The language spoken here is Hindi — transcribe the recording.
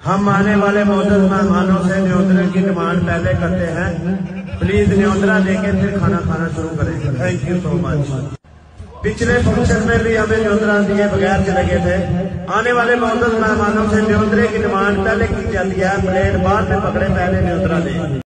हम आने वाले मौजूद मेहमानों से न्योंदरे की डिमांड पहले करते हैं। प्लीज न्योंदरा लेके फिर खाना खाना शुरू करें। Thank you so much. पिछले फंक्शन में भी हमें न्योंदरा दिए बगैर चले गए थे। आने वाले मौजूद मेहमानों से न्योंदरे की डिमांड पहले की जाती है। प्लेट बाद में पकड़े, पहले न्योंदरा लें।